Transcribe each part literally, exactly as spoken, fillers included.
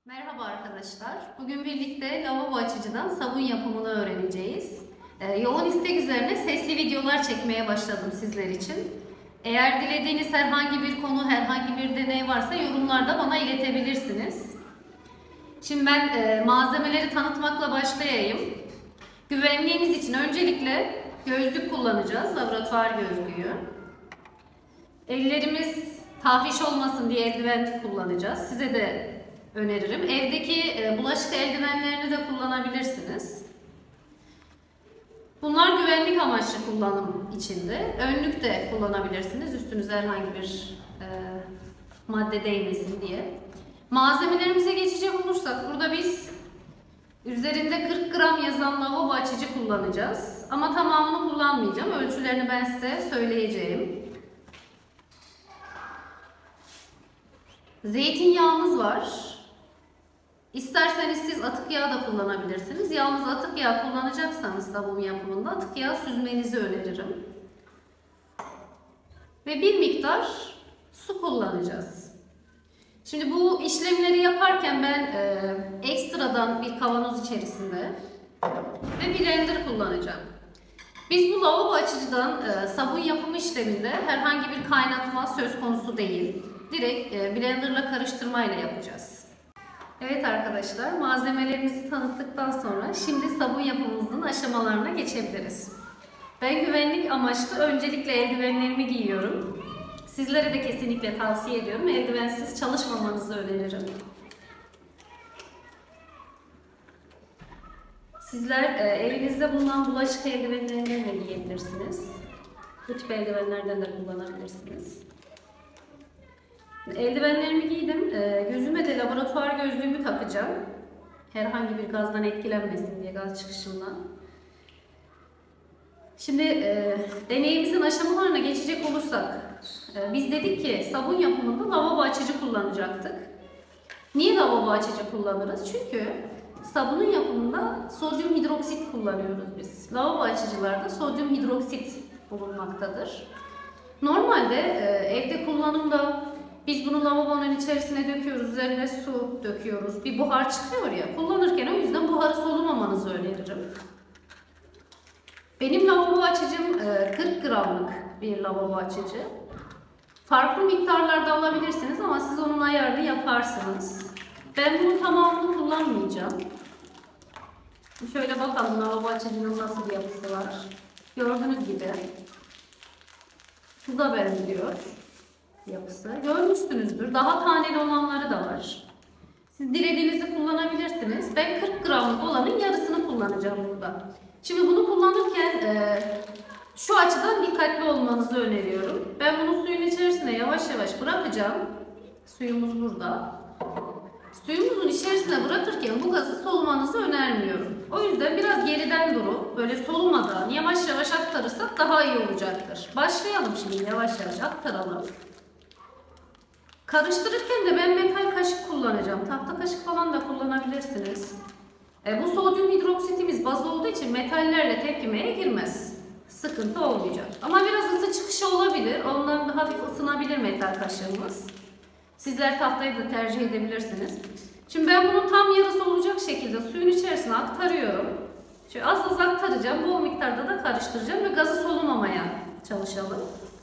Merhaba arkadaşlar. Bugün birlikte lavabo açıcıdan sabun yapımını öğreneceğiz. Ee, yoğun istek üzerine sesli videolar çekmeye başladım sizler için. Eğer dilediğiniz herhangi bir konu, herhangi bir deney varsa yorumlarda bana iletebilirsiniz. Şimdi ben e, malzemeleri tanıtmakla başlayayım. Güvenliğimiz için öncelikle gözlük kullanacağız, laboratuvar gözlüğü. Ellerimiz tahriş olmasın diye eldiven kullanacağız. Size de öneririm. Evdeki bulaşık eldivenlerini de kullanabilirsiniz. Bunlar güvenlik amaçlı kullanım içinde. Önlük de kullanabilirsiniz. Üstünüze herhangi bir e, madde değmesin diye. Malzemelerimize geçecek olursak burada biz üzerinde kırk gram yazan lavabo açıcı kullanacağız. Ama tamamını kullanmayacağım. Ölçülerini ben size söyleyeceğim. Zeytinyağımız var. İsterseniz siz atık yağı da kullanabilirsiniz. Yalnız atık yağı kullanacaksanız sabun yapımında atık yağı süzmenizi öneririm. Ve bir miktar su kullanacağız. Şimdi bu işlemleri yaparken ben e, ekstradan bir kavanoz içerisinde ve blender kullanacağım. Biz bu lavabo açıcıdan e, sabun yapımı işleminde herhangi bir kaynatma söz konusu değil. Direkt e, blenderla karıştırmayla yapacağız. Evet arkadaşlar, malzemelerimizi tanıttıktan sonra şimdi sabun yapımımızın aşamalarına geçebiliriz. Ben güvenlik amaçlı öncelikle eldivenlerimi giyiyorum. Sizlere de kesinlikle tavsiye ediyorum. Eldivensiz çalışmamanızı öneririm. Sizler e, evinizde bulunan bulaşık eldivenlerinden de giyebilirsiniz. Bu tip eldivenlerden de kullanabilirsiniz. Eldivenlerimi giydim. Gözüme de laboratuvar gözlüğümü takacağım. Herhangi bir gazdan etkilenmesin diye, gaz çıkışından. Şimdi e, deneyimizin aşamalarına geçecek olursak, e, biz dedik ki sabun yapımında lavabo açıcı kullanacaktık. Niye lavabo açıcı kullanırız? Çünkü sabunun yapımında sodyum hidroksit kullanıyoruz biz. Lavabo açıcılarda sodyum hidroksit bulunmaktadır. Normalde e, evde kullanımda biz bunu lavabonun içerisine döküyoruz, üzerine su döküyoruz. Bir buhar çıkıyor ya, kullanırken o yüzden buharı solumamanızı öneririm. Benim lavabo açıcım kırk gramlık bir lavabo açıcı. Farklı miktarlarda alabilirsiniz ama siz onun ayarını yaparsınız. Ben bunun tamamını kullanmayacağım. Şöyle bakalım lavabo açıcının nasıl bir yapısı var. Gördüğünüz gibi tuza benziyor yapısı. Görmüşsünüzdür. Daha taneli olanları da var. Siz dilediğinizi kullanabilirsiniz. Ben kırk gramlık olanın yarısını kullanacağım burada. Şimdi bunu kullanırken e, şu açıdan dikkatli olmanızı öneriyorum. Ben bunu suyun içerisine yavaş yavaş bırakacağım. Suyumuz burada. Suyumuzun içerisine bırakırken bu gazı solumanızı önermiyorum. O yüzden biraz geriden durup böyle solumadan yavaş yavaş aktarırsak daha iyi olacaktır. Başlayalım şimdi, yavaş yavaş aktaralım. Karıştırırken de ben metal kaşık kullanacağım. Tahta kaşık falan da kullanabilirsiniz. E, bu sodyum hidroksitimiz baz olduğu için metallerle tepkimeye girmez. Sıkıntı olmayacak. Ama biraz ısı çıkışı olabilir. Ondan hafif ısınabilir metal kaşığımız. Sizler tahtayı da tercih edebilirsiniz. Şimdi ben bunun tam yarısı olacak şekilde suyun içerisine aktarıyorum. Şöyle az az aktaracağım. Bol miktarda da karıştıracağım ve gazı solumamaya çalışalım.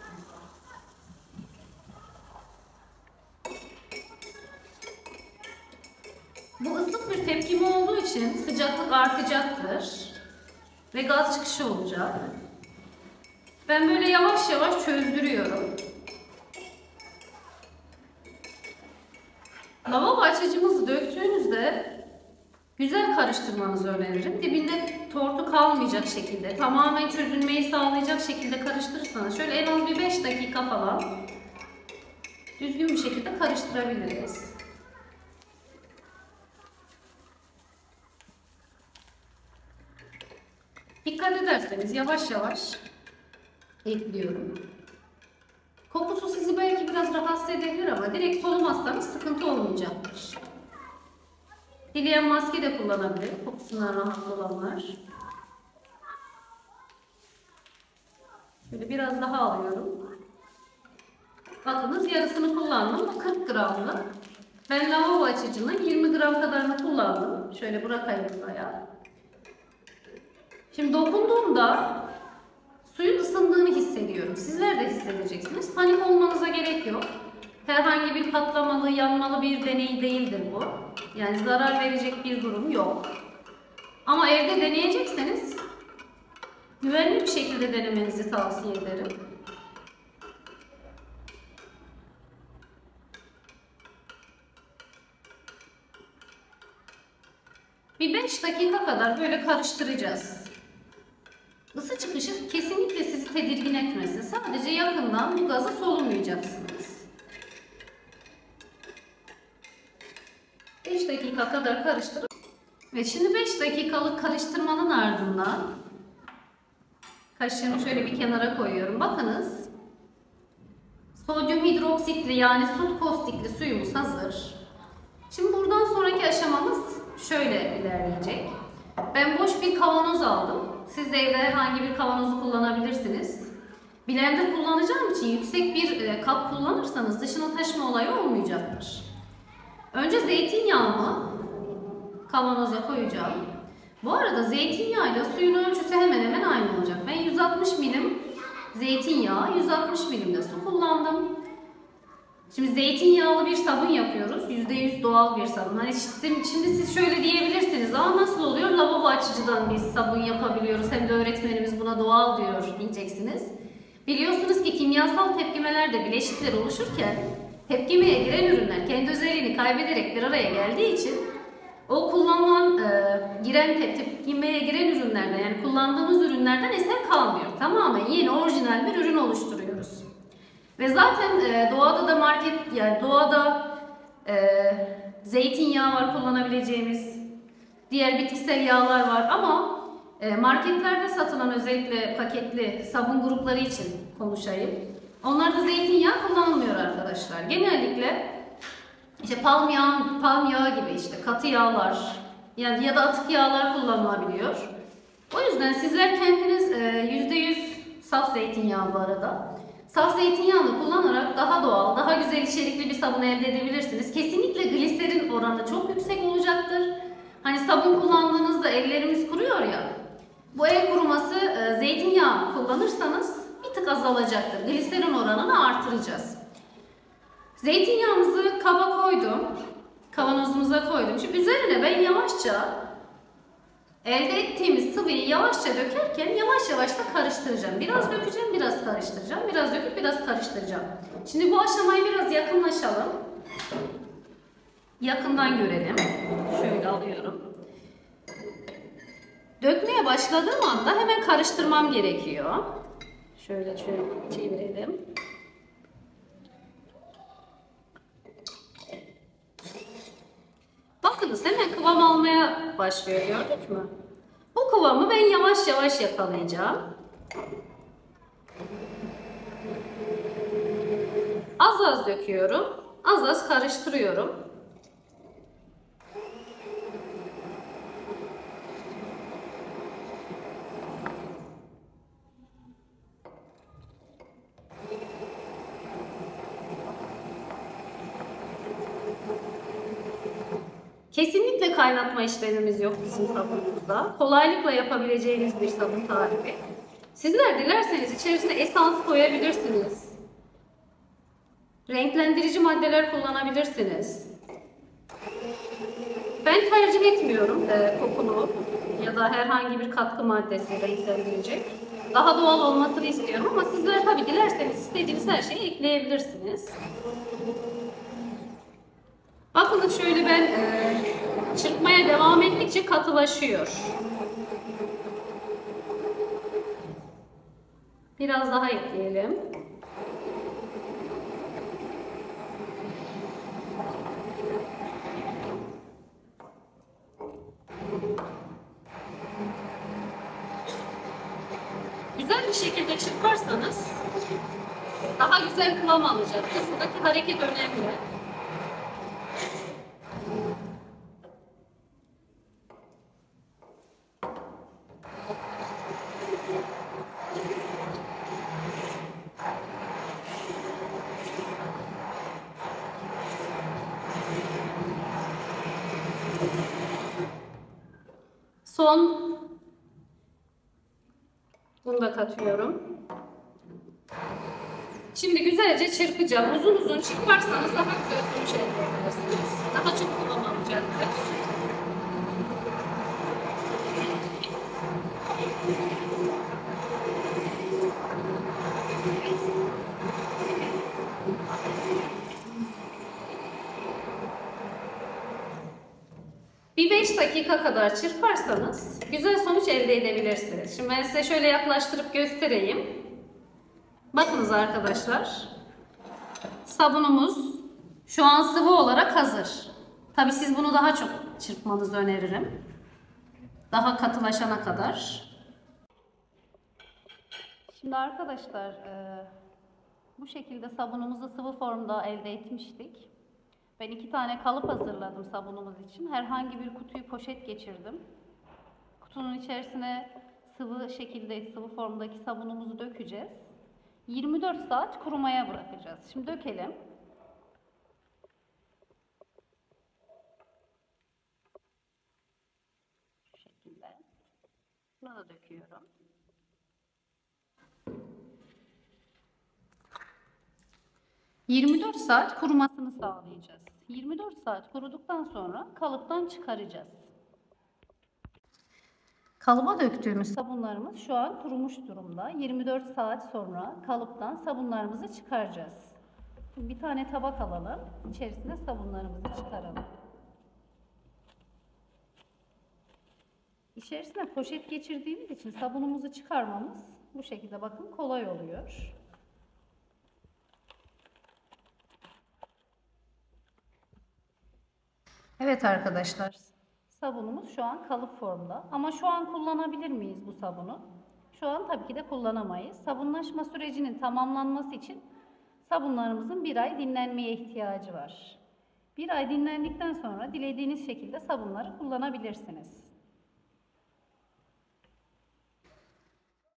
Bu ıslık bir tepkime olduğu için sıcaklık artacaktır ve gaz çıkışı olacak. Ben böyle yavaş yavaş çözdürüyorum. Lavabo açıcımızı döktüğünüzde güzel karıştırmanızı öneririm. Dibinde tortu kalmayacak şekilde, tamamen çözülmeyi sağlayacak şekilde karıştırırsanız şöyle en az bir beş dakika falan düzgün bir şekilde karıştırabiliriz. Dikkat ederseniz yavaş yavaş ekliyorum. Kokusu sizi belki biraz rahatsız edebilir ama direkt solumazsanız sıkıntı olmayacaktır. Dileyen maske de kullanabilir, kokusundan rahatsız olanlar. Şöyle biraz daha alıyorum. Bakınız yarısını kullandım. Bu kırk gramlı. Ben lavabo açıcının yirmi gram gram kadarını kullandım. Şöyle bırakayım buraya. Şimdi dokunduğumda suyun ısındığını hissediyorum. Sizler de hissedeceksiniz. Panik olmanıza gerek yok. Herhangi bir patlamalı, yanmalı bir deney değildir bu. Yani zarar verecek bir durum yok. Ama evde deneyecekseniz güvenli bir şekilde denemenizi tavsiye ederim. Bir beş dakika kadar böyle karıştıracağız. Isı çıkışı kesinlikle sizi tedirgin etmesin. Sadece yakından bu gazı solumayacaksınız. beş dakika kadar karıştırıp ve şimdi beş dakikalık karıştırmanın ardından kaşığımı şöyle bir kenara koyuyorum. Bakınız. Sodyum hidroksitli yani sut kostikli suyumuz hazır. Şimdi buradan sonraki aşamamız şöyle ilerleyecek. Ben boş bir kavanoz aldım. Siz de evde herhangi bir kavanozu kullanabilirsiniz. Blender kullanacağım için yüksek bir kap kullanırsanız dışına taşıma olayı olmayacaktır. Önce zeytinyağımı kavanoza koyacağım. Bu arada zeytinyağıyla suyun ölçüsü hemen hemen aynı olacak. Ben yüz altmış milim zeytinyağı, yüz altmış milim de su kullandım. Şimdi zeytinyağlı bir sabun yapıyoruz. yüzde yüz doğal bir sabun. Hani şimdi, şimdi siz şöyle diyebilirsiniz. Aa nasıl oluyor? Lavabo açıcıdan biz sabun yapabiliyoruz. Hem de öğretmenimiz buna doğal diyor diyeceksiniz. Biliyorsunuz ki kimyasal tepkimelerde bileşikler oluşurken tepkimeye giren ürünler kendi özelliğini kaybederek bir araya geldiği için o kullanılan, e, giren tepkimeye giren ürünlerden yani kullandığımız ürünlerden eser kalmıyor. Tamamen yeni orijinal bir ürün oluşturuyoruz. Ve zaten e, doğada da market yani doğada e, zeytinyağı var kullanabileceğimiz, diğer bitkisel yağlar var ama e, marketlerde satılan özellikle paketli sabun grupları için konuşayım. Onlarda zeytinyağı kullanılmıyor arkadaşlar. Genellikle işte palm yağı, palm yağı gibi işte katı yağlar yani ya da atık yağlar kullanılabiliyor. O yüzden sizler kendiniz e, yüzde yüz saf zeytinyağı bu arada. Saf zeytinyağını kullanarak daha doğal, daha güzel içerikli bir sabun elde edebilirsiniz. Kesinlikle gliserin oranı çok yüksek olacaktır. Hani sabun kullandığınızda ellerimiz kuruyor ya. Bu el kuruması e, zeytinyağı kullanırsanız bir tık azalacaktır. Gliserin oranını artıracağız. Zeytinyağımızı kaba koydum. Kavanozumuza koydum. Şimdi üzerine ben yavaşça elde ettiğimiz sıvıyı yavaşça dökerken yavaş yavaş da karıştıracağım. Biraz dökeceğim, biraz karıştıracağım. Biraz döküp biraz karıştıracağım. Şimdi bu aşamayı biraz yakınlaşalım. Yakından görelim. Şöyle alıyorum. Dökmeye başladığım anda hemen karıştırmam gerekiyor. Şöyle şöyle çevirelim. Bakınız hemen kıvam almaya başlıyor, gördük mü? Bu kıvamı ben yavaş yavaş yakalayacağım. Az az döküyorum, az az karıştırıyorum. Kesinlikle kaynatma işlemimiz yok bizim sabunumuzda. Kolaylıkla yapabileceğiniz bir sabun tarifi. Sizler dilerseniz içerisine esans koyabilirsiniz. Renklendirici maddeler kullanabilirsiniz. Ben tercih etmiyorum e, kokulu ya da herhangi bir katkı maddesi renklendirecek. Daha doğal olmasını istiyorum ama sizler tabii dilerseniz istediğiniz her şeyi ekleyebilirsiniz. Bakın şöyle ben e, çırpmaya devam ettikçe katılaşıyor. Biraz daha ekleyelim. Güzel bir şekilde çırparsanız daha güzel kıvam alacaktır. Buradaki hareket önemli. Son bunu da katıyorum. Şimdi güzelce çırpacağım. Uzun uzun çırparsanız daha güzel sonuç elde edersiniz. Daha çok kullanılacaktır. Bir beş dakika kadar çırparsanız güzel sonuç elde edebilirsiniz. Şimdi ben size şöyle yaklaştırıp göstereyim. Bakınız arkadaşlar. Sabunumuz şu an sıvı olarak hazır. Tabii siz bunu daha çok çırpmanızı öneririm. Daha katılaşana kadar. Şimdi arkadaşlar bu şekilde sabunumuzu sıvı formda elde etmiştik. Ben iki tane kalıp hazırladım sabunumuz için. Herhangi bir kutuyu poşet geçirdim. Kutunun içerisine sıvı şekilde, sıvı formdaki sabunumuzu dökeceğiz. yirmi dört saat kurumaya bırakacağız. Şimdi dökelim. Şu şekilde. Bunu da döküyorum. yirmi dört saat kurumasını sağlayacağız. yirmi dört saat kuruduktan sonra kalıptan çıkaracağız. Kalıba döktüğümüz sabunlarımız şu an kurumuş durumda. yirmi dört saat sonra kalıptan sabunlarımızı çıkaracağız. Şimdi bir tane tabak alalım. İçerisine sabunlarımızı çıkaralım. İçerisine poşet geçirdiğimiz için sabunumuzu çıkarmamız bu şekilde bakın kolay oluyor. Evet arkadaşlar, sabunumuz şu an kalıp formda. Ama şu an kullanabilir miyiz bu sabunu? Şu an tabii ki de kullanamayız. Sabunlaşma sürecinin tamamlanması için sabunlarımızın bir ay dinlenmeye ihtiyacı var. Bir ay dinlendikten sonra dilediğiniz şekilde sabunları kullanabilirsiniz.